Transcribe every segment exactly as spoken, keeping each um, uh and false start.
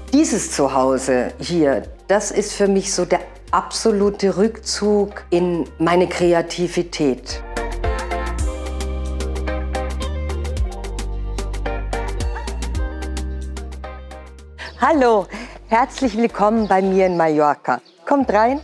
Dieses Zuhause hier, das ist für mich so der absolute Rückzug in meine Kreativität. Hallo, herzlich willkommen bei mir in Mallorca. Kommt rein.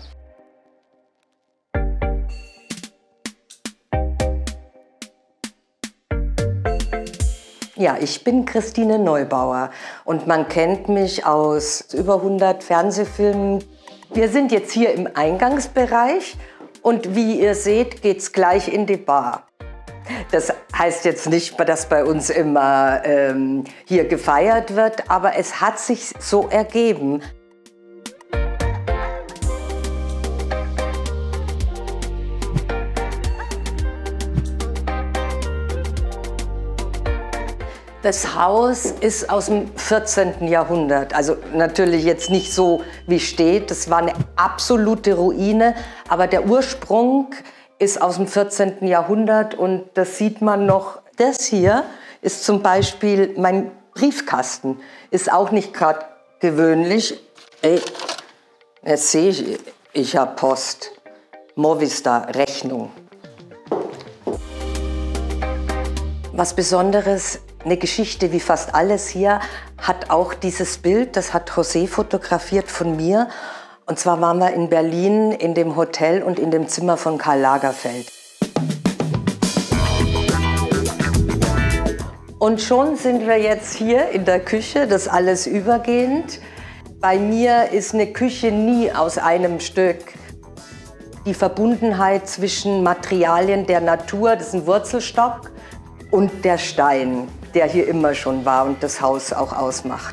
Ja, ich bin Christine Neubauer und man kennt mich aus über hundert Fernsehfilmen. Wir sind jetzt hier im Eingangsbereich und wie ihr seht, geht's gleich in die Bar. Das heißt jetzt nicht, dass bei uns immer ähm, hier gefeiert wird, aber es hat sich so ergeben. Das Haus ist aus dem vierzehnten Jahrhundert, also natürlich jetzt nicht so wie steht, das war eine absolute Ruine, aber der Ursprung ist aus dem vierzehnten Jahrhundert und das sieht man noch. Das hier ist zum Beispiel mein Briefkasten, ist auch nicht gerade gewöhnlich. Ey, jetzt sehe ich, ich habe Post, Movistar, Rechnung. Was Besonderes, eine Geschichte wie fast alles hier, hat auch dieses Bild, das hat José fotografiert von mir. Und zwar waren wir in Berlin in dem Hotel und in dem Zimmer von Karl Lagerfeld. Und schon sind wir jetzt hier in der Küche, das alles übergehend. Bei mir ist eine Küche nie aus einem Stück. Die Verbundenheit zwischen Materialien der Natur, das ist ein Wurzelstock, und der Stein, der hier immer schon war und das Haus auch ausmacht.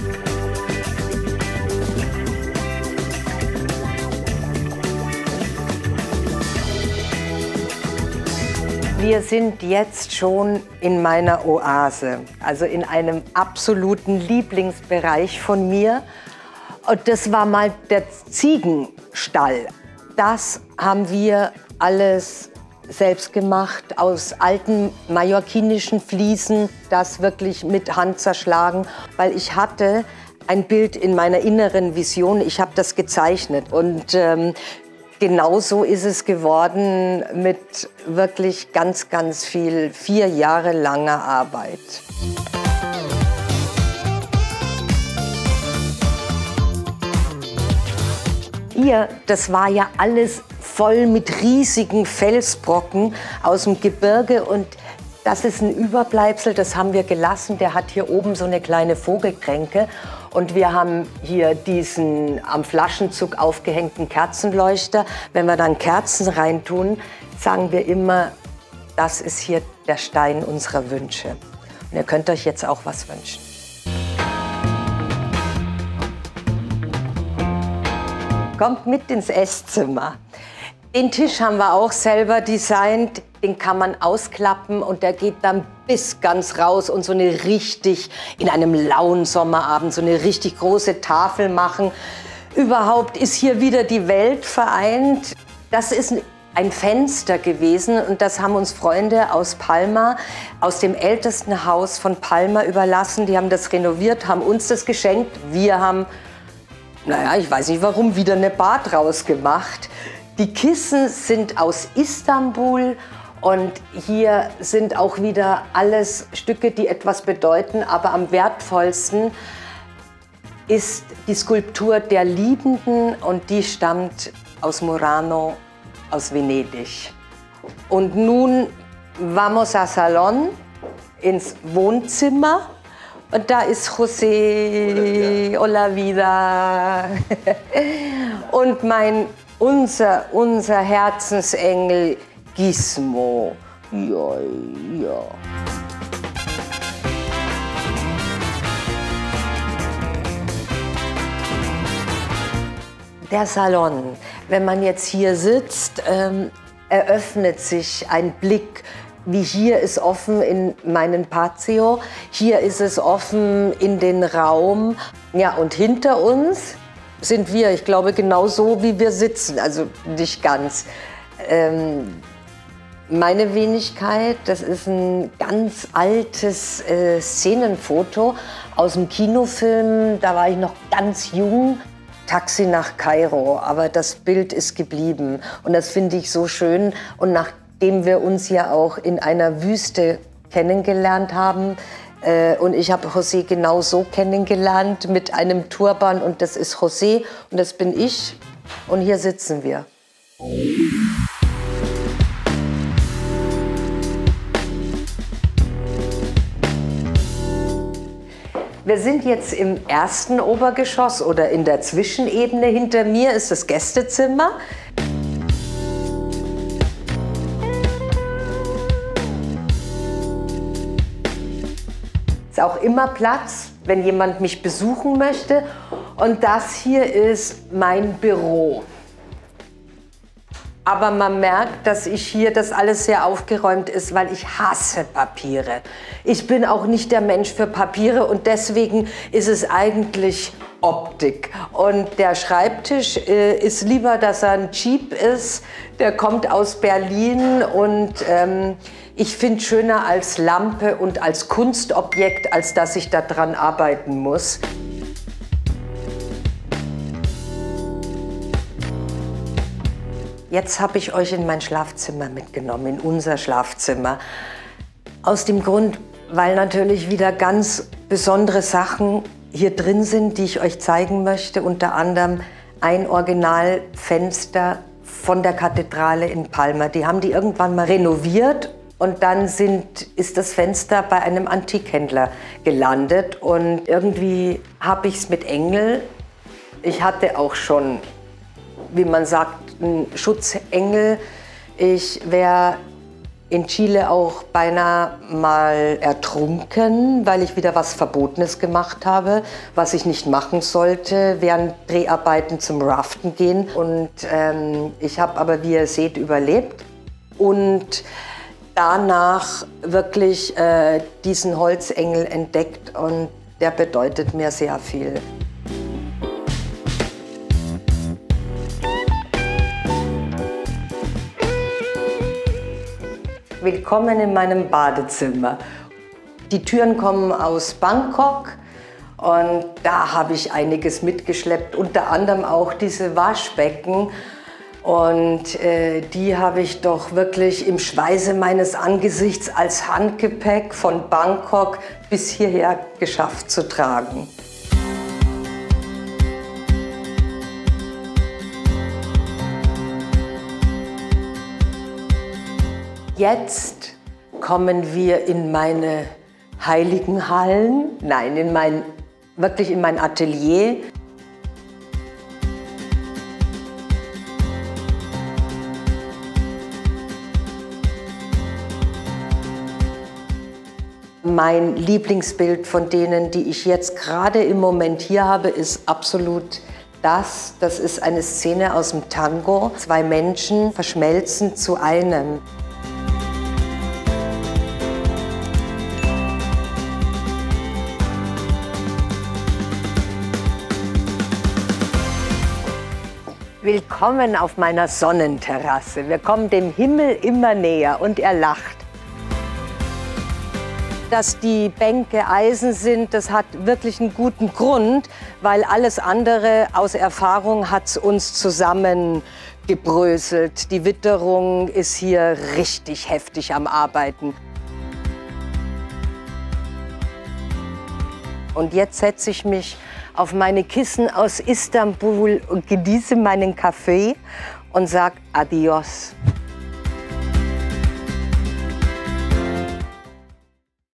Wir sind jetzt schon in meiner Oase, also in einem absoluten Lieblingsbereich von mir. Und das war mal der Ziegenstall. Das haben wir alles selbst gemacht, aus alten mallorquinischen Fliesen, das wirklich mit Hand zerschlagen, weil ich hatte ein Bild in meiner inneren Vision, ich habe das gezeichnet und ähm, genauso ist es geworden mit wirklich ganz, ganz viel, vier Jahre langer Arbeit. Hier, das war ja alles voll mit riesigen Felsbrocken aus dem Gebirge und das ist ein Überbleibsel, das haben wir gelassen. Der hat hier oben so eine kleine Vogelkränke und wir haben hier diesen am Flaschenzug aufgehängten Kerzenleuchter. Wenn wir dann Kerzen reintun, sagen wir immer, das ist hier der Stein unserer Wünsche. Und ihr könnt euch jetzt auch was wünschen. Kommt mit ins Esszimmer. Den Tisch haben wir auch selber designt. Den kann man ausklappen und der geht dann bis ganz raus und so eine richtig, in einem lauen Sommerabend, so eine richtig große Tafel machen. Überhaupt ist hier wieder die Welt vereint. Das ist ein Fenster gewesen und das haben uns Freunde aus Palma, aus dem ältesten Haus von Palma überlassen. Die haben das renoviert, haben uns das geschenkt. Wir haben, naja, ich weiß nicht warum, wieder eine Bar draus gemacht. Die Kissen sind aus Istanbul und hier sind auch wieder alles Stücke, die etwas bedeuten. Aber am wertvollsten ist die Skulptur der Liebenden und die stammt aus Murano, aus Venedig. Und nun vamos a salón, ins Wohnzimmer. Und da ist José, hola vida. Und mein Unser, unser Herzensengel Gizmo. Ja, ja. Der Salon, wenn man jetzt hier sitzt, ähm, eröffnet sich ein Blick. Wie hier ist offen in meinen Patio, hier ist es offen in den Raum. Ja, und hinter uns sind wir, ich glaube, genau so, wie wir sitzen, also nicht ganz. Ähm, Meine Wenigkeit, das ist ein ganz altes äh, Szenenfoto aus dem Kinofilm. Da war ich noch ganz jung. Taxi nach Kairo, aber das Bild ist geblieben. Und das finde ich so schön. Und nachdem wir uns ja auch in einer Wüste kennengelernt haben, äh, und ich habe José genau so kennengelernt mit einem Turban. Und das ist José und das bin ich. Und hier sitzen wir. Wir sind jetzt im ersten Obergeschoss oder in der Zwischenebene. Hinter mir ist das Gästezimmer. Ist auch immer Platz, wenn jemand mich besuchen möchte. Und das hier ist mein Büro. Aber man merkt, dass ich hier, das alles sehr aufgeräumt ist, weil ich hasse Papiere. Ich bin auch nicht der Mensch für Papiere und deswegen ist es eigentlich Optik. Und der Schreibtisch äh, ist lieber, dass er ein Jeep ist. Der kommt aus Berlin und ähm, ich finde schöner als Lampe und als Kunstobjekt, als dass ich daran arbeiten muss. Jetzt habe ich euch in mein Schlafzimmer mitgenommen, in unser Schlafzimmer. Aus dem Grund, weil natürlich wieder ganz besondere Sachen hier drin sind, die ich euch zeigen möchte. Unter anderem ein Originalfenster von der Kathedrale in Palma. Die haben die irgendwann mal renoviert und dann sind, ist das Fenster bei einem Antikhändler gelandet. Und irgendwie habe ich es mit Engel. Ich hatte auch schon, wie man sagt, ein Schutzengel. Ich wäre in Chile auch beinahe mal ertrunken, weil ich wieder was Verbotenes gemacht habe, was ich nicht machen sollte, während Dreharbeiten zum Raften gehen. Und ähm, ich habe aber, wie ihr seht, überlebt. Und danach wirklich äh, diesen Holzengel entdeckt und der bedeutet mir sehr viel. Willkommen in meinem Badezimmer. Die Türen kommen aus Bangkok und da habe ich einiges mitgeschleppt, unter anderem auch diese Waschbecken. Und äh, die habe ich doch wirklich im Schweiße meines Angesichts als Handgepäck von Bangkok bis hierher geschafft zu tragen. Jetzt kommen wir in meine heiligen Hallen, nein, in mein, wirklich in mein Atelier. Mein Lieblingsbild von denen, die ich jetzt gerade im Moment hier habe, ist absolut das. Das ist eine Szene aus dem Tango. Zwei Menschen verschmelzen zu einem. Willkommen auf meiner Sonnenterrasse. Wir kommen dem Himmel immer näher und er lacht. Dass die Bänke Eisen sind, das hat wirklich einen guten Grund, weil alles andere aus Erfahrung hat es uns zusammengebröselt. Die Witterung ist hier richtig heftig am Arbeiten. Und jetzt setze ich mich auf meine Kissen aus Istanbul und genieße meinen Kaffee und sage Adios.